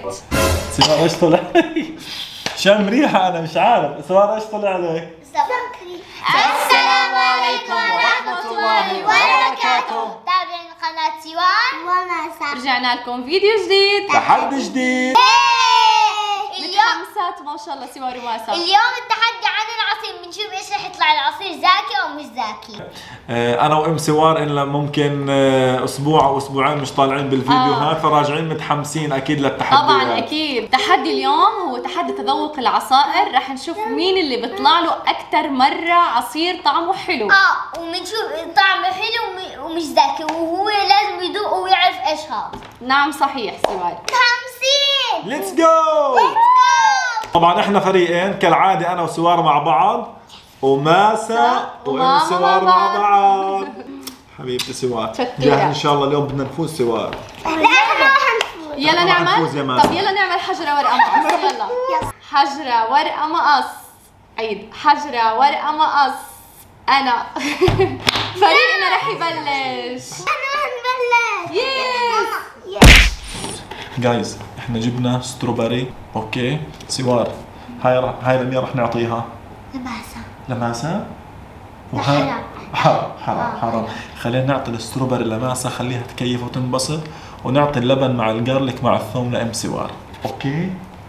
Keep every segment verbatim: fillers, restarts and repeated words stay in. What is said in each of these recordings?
سوار ايش طلع؟ شم ريحة انا مش عارف، سوار ايش طلع لك؟ سكري. السلام عليكم ورحمة الله وبركاته. تابعين قناة سوار وماسة. رجعنا لكم فيديو جديد، تحدي جديد. متحمسات ما شاء الله سوار وماسة. اليوم التحدي عن العصير، بنشوف ايش رح يطلع العصير، زاكي او مش زاكي. آه انا وام سوار إن ممكن آه اسبوع او اسبوعين مش طالعين بالفيديوهات، آه. فراجعين متحمسين اكيد للتحدي. طبعا اكيد. تحدي اليوم هو تحدي تذوق العصائر، رح نشوف مين اللي بيطلع له اكثر مرة عصير طعمه حلو. اه وبنشوف طعمه حلو ومش زاكي، وهو لازم يذوق ويعرف ايش هذا. نعم صحيح سوار. خمسين. ليتس جو. طبعا احنا فريقين كالعاده، انا وسوار مع بعض وماسة وام سوار مع بعض. حبيبتي سوار جاهز ان شاء الله. اليوم بدنا نفوز سوار. لا احنا رح نفوز. يلا نعمل. طب يلا نعمل حجرة ورقة مقص. يلا حجرة ورقة مقص. عيد حجرة ورقة مقص. انا فريقنا رح يبلش. انا رح نبلش. يس جايز احنا جبنا ستروبري. اوكي سوار، هاي رح هاي لمين رح نعطيها؟ لماسة. لماسة؟ حرام حرام حرام حرام. خلينا نعطي الستروبري لماسة، خليها تكيف وتنبسط، ونعطي اللبن مع الجارليك مع الثوم لام سوار. اوكي؟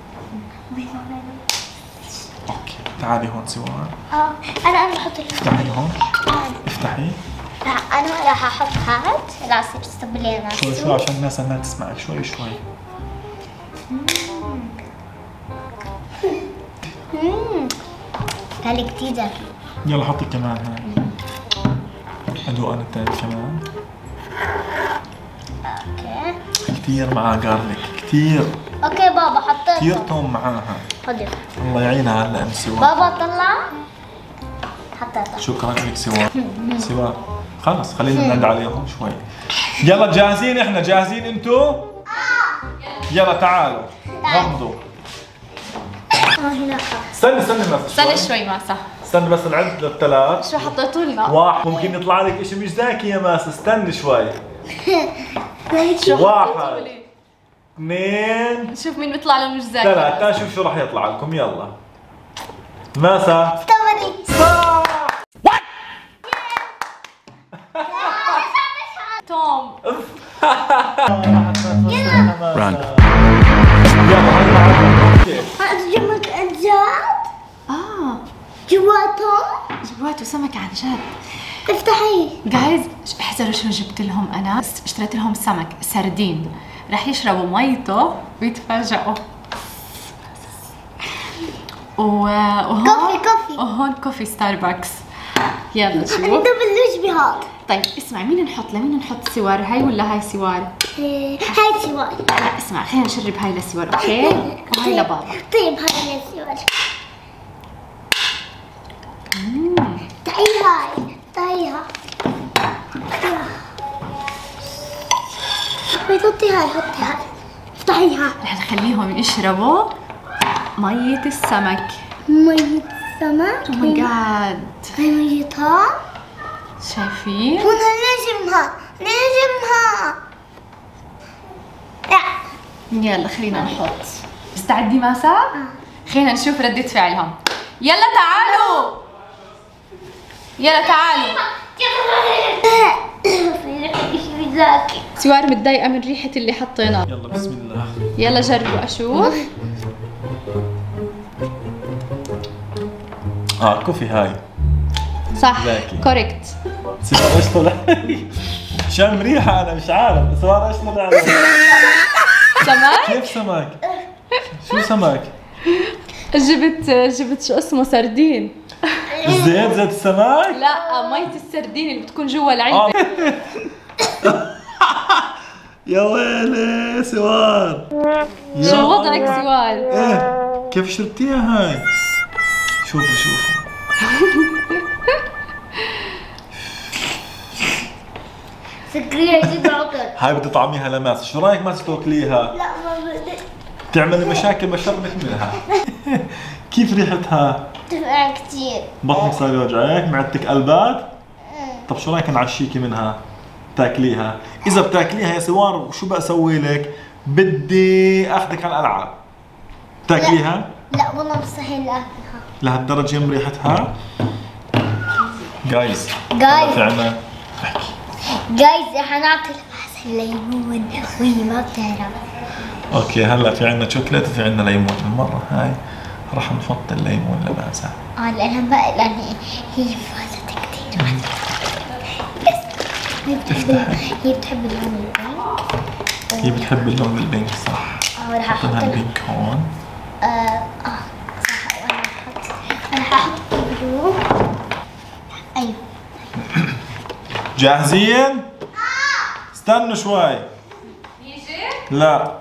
اوكي تعالي هون سوار. اه انا انا بحط افتحي هون. افتحي. لا انا راح احط هاد العصير. استقبلي انا شوي شوي عشان الناس ما تسمعك. شوي شوي. اممم هالي كتير زاكي. يلا حطي كمان هاي. ادوق انا الثاني كمان. اوكي كثير معاه جارليك كثير. اوكي بابا حطيت كثير توم معاها. خذي الله يعينها هلا ام سوار. بابا طلع. حطيتها. شكرا لك سوار. سوار خلص خلينا ننادي عليهم شوي. يلا جاهزين؟ احنا جاهزين انتو؟ اه يلا تعالوا غمضوا. اه هنا استني استني بس استنى شوي ماسة. استني بس نعد للثلاث. شو حطيتوا لنا؟ واحد. ممكن يطلع لك اشي مش ذاكي يا ماسة، استني شوي. شو واحد حطيتوا لي؟ اثنين نشوف مين بيطلع له مش ذاكي. ثلاث. تعال شوف شو راح يطلع لكم. يلا ماسة. استوري. صح. توم. ران. هذا جمك الجاد. اه جواته جواته سمك عن جد. افتحيه جايز احذروا شو جبت لهم انا. اشتريت لهم سمك سردين، رح يشربوا ميته ويتفاجئوا. وهون كوفي كوفي. وهون كوفي ستاربكس. يلا شوف. انت بلوش بهذا. طيب اسمع، مين نحط؟ لمين نحط سوار؟ هاي ولا هاي سوار؟ هاي سوار. لا اسمع خلينا نشرب هاي لسوار اوكي؟ وهاي لبابا. طيب هاي سوار. تعي هاي تعيها. حطي هاي حطي هاي. افتحيها. رح نخليهم يشربوا مية السمك. مية سمك. او ماي جاد. هاي ميتها. شايفين؟ هون نجمها نجمها. لا يلا خلينا نحط. مستعدي ماسة؟ خلينا نشوف ردة فعلهم. يلا تعالوا يلا تعالوا. في زاكي. سوار متضايقة من ريحة اللي حطيناه. يلا بسم الله. يلا جربوا اشوف. اه كوفي هاي. صح زاكي. كوريكت. سوار ايش طلع؟ شم ريحة انا مش عارف. سوار ايش طلع لك؟ سمك؟ كيف سمك؟ شو سمك؟ جبت جبت شو اسمه سردين. زيت زيت السمك؟ لا مية السردين اللي بتكون جوا العلبة. يا ويلي سوار. شو وضعك سوار؟ ايه كيف شربتيها هاي؟ شوفوا شوفوا. سكرية جدا عطر. هاي بدي طعميها لماسة. شو رايك ماسة تاكليها؟ لا ما بدي. تعملي مشاكل ما شربك منها. كيف ريحتها؟ تفرق كثير. بطنك صار يوجعك؟ معدتك قلبات؟ طب شو رايك نعشيكي منها؟ تاكليها؟ إذا بتاكليها يا سوار شو بقى اسوي لك؟ بدي اخذك على الالعاب. تاكليها؟ لا والله مستحيل اكلها. لهالدرجة من ريحتها؟ جايز جايز في عنا جايز حنعطي لماسة الليمون وهي ما بتعرف. اوكي هلا في عنا شوكليت وفي عنا ليمون، المرة هاي راح نحط الليمون لماسة. اه لأنها بقى لأن هي فازت كثير. هي بتحب هي بتحب اللون البينك. هي بتحب اللون البينك صح. اه راح احط لها لها البينك هون. اه اه صح وانا احط انا حاحط البلو. ايوه جاهزين؟ استنوا شوي. يجي؟ لا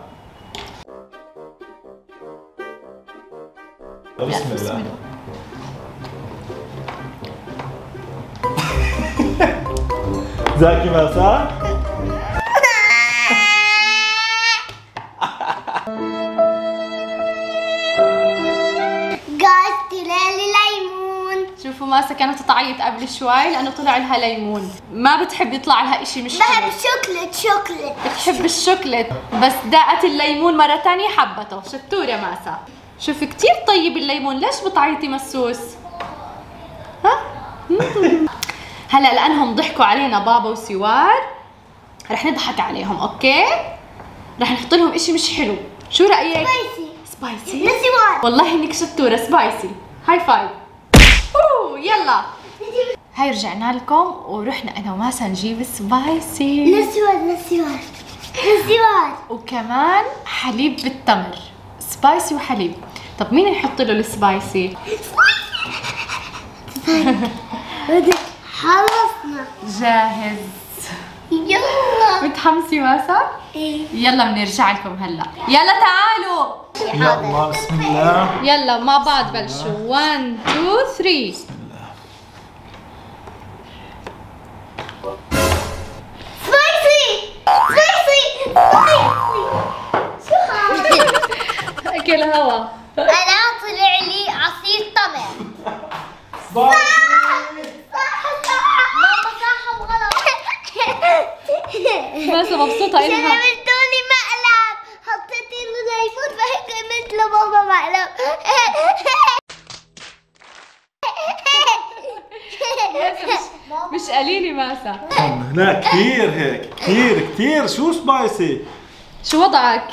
بسم الله. زاكي ماسة؟ جايز طلع لي ليمون. شوفوا ماسة كانت تعيط قبل شوي لأنه طلع لها ليمون، ما بتحب يطلع لها إشي مش بحب حلو. شوكليت شوكليت. بتحب الشوكليت بس دقت الليمون مرة تانية حبته. شطورة ماسة. شوفي كتير طيب الليمون، ليش بتعيطي مسوس؟ ها؟ هلا لأنهم ضحكوا علينا بابا وسوار رح نضحك عليهم، أوكي؟ رح نحط لهم إشي مش حلو، شو رأيك؟ سبايسي سبايسي؟ نسوار. والله إنك شطورة. سبايسي. هاي فايف. أوه يلا. هاي رجعنا لكم ورحنا أنا وماسة نجيب سبايسي. نسوار نسوار نسوار. وكمان حليب بالتمر. سبايسي وحليب. طب مين نحط له السبايسي؟ خلصنا. جاهز. يلا متحمسة ماسة؟ ايه يلا بنرجع لكم هلا. يلا تعالوا. يلا بسم الله. يلا مع بعض بلشوا. واحد اثنين ثلاثة. سبايسي سبايسي سبايسي. شو هذا؟ اكل هوا. انا طلع لي عصير تمر. سبايسي. صح صح ماما صح وغلط. ماسة مبسوطة عشان إلها. عملتوا لي مقلب، حطيتي له ليمون فهيك عملت له ماما مقلب. مش قليلة ماسة. لا كثير هيك، كثير كثير. شو سبايسي؟ شو وضعك؟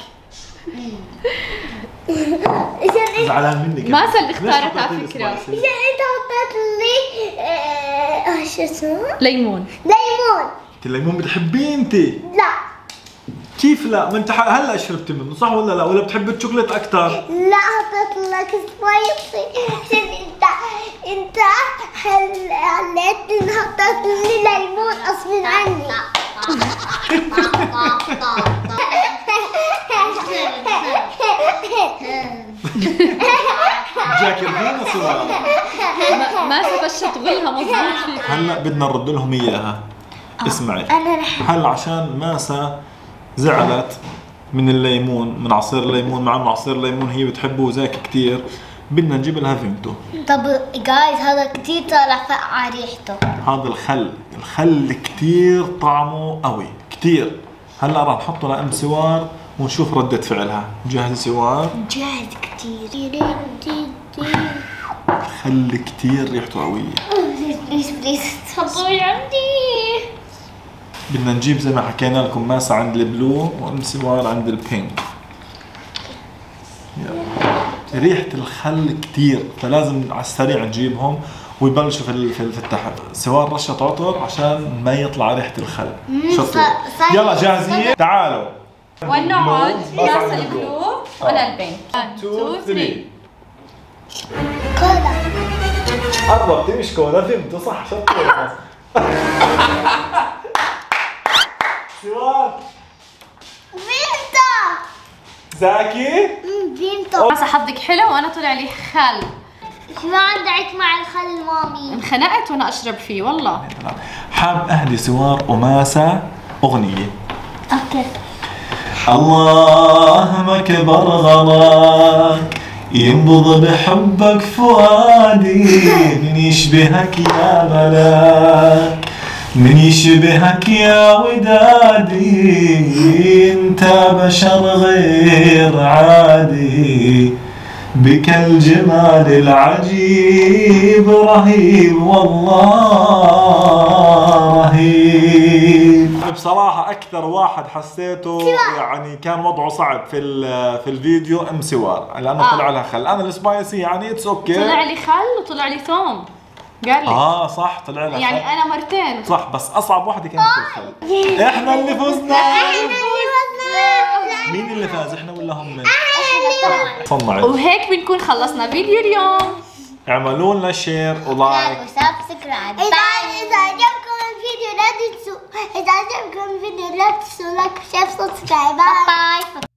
زعلان منك. ماسة اللي ليش اختارت على حطيتي لي فكرة. سبايسي؟ عشان انت حطيت لي آه، شو اسمه؟ ليمون. ليمون. انت الليمون بتحبيه انت؟ لا كيف لا؟ ما انت ح- هلا شربتي منه صح ولا لا؟ ولا بتحب الشوكليت اكثر؟ لا حطيت لك سبايسي عشان انت انت حل عليت ان حطيت لي ليمون غصب عني. جاكر فينا سوا. ماسة بس تغلها مظبوط فيك. هلا بدنا نرد لهم اياها. اسمعي انا رح هلا عشان ماسة زعلت من الليمون، من عصير الليمون، مع انه عصير الليمون هي بتحبه وزاكي كثير، بدنا نجيب لها فيمتو. طب جايز هذا كتير طالع فقع ريحته. هذا الخل، الخل كثير طعمه قوي كثير. هلا راح نحطه لأم سوار ونشوف ردة فعلها. جاهزة سوار؟ جاهز كتير. الخل كثير ريحته قوية. بليز بليز تفضلي عندي. بدنا نجيب زي ما حكينا لكم ماسة عند البلو وأم سوار عند البينك. يلا. ريحة الخل كثير فلازم على السريع نجيبهم ويبلشوا في ال- في ال- في التحت. سوار رشة عطر عشان ما يطلع ريحة الخل. شطور. ص- يلا جاهزين؟ تعالوا. ونقعد. البلو. ماسة ماسة البلو وانا البينك. واحد اثنين ثلاثة. كولا. قربتي مش كولا. فهمتوا صح. شطور. سوار. بيمتا. زاكي. بيمتا. ماسة حظك حلو وانا طلع لي خل. شو عندك مع الخل مامي؟ انخنقت وانا اشرب فيه والله. حاب اهدي سوار وماسة اغنية. اوكي. الله ما كبر غلاك ينبض بحبك فؤادي من يشبهك يا ملاك من يشبهك يا ودادي انت بشر غير عادي بك الجمال العجيب رهيب والله رهيب. بصراحة أكثر واحد حسيته يعني كان وضعه صعب في في الفيديو ام سوار لأنه آه. طلع لها خل. أنا السبايسي يعني اتس اوكي طلع لي خل وطلع لي ثوم قال لي اه صح طلع لها يعني خل. أنا مرتين صح بس أصعب واحدة كانت الخل. إحنا اللي فزنا. مين اللي فاز احنا ولا هم؟ احنا. وهيك بنكون خلصنا فيديو اليوم. اعملوا لنا شير ولايك وسبسكرايب. اذا اذا عجبكم الفيديو لا تنسوا اذا عجبكم الفيديو لا تنسوا لايك وشير وسبسكرايب. باي باي.